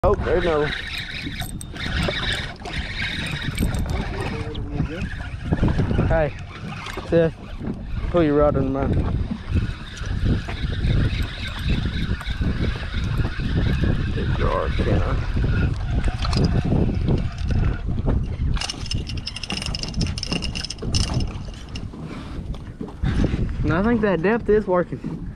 Oh, there no. Hey, Seth, pull your rod in mine. Take your arc, can I? And I think that depth is working.